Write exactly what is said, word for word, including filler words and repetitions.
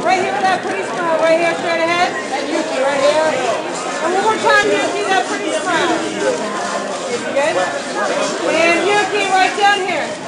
Right here with that pretty smile. Right here, straight ahead. And Yuki right here. And one more time, Yuki, that pretty smile. Good? And Yuki right down here.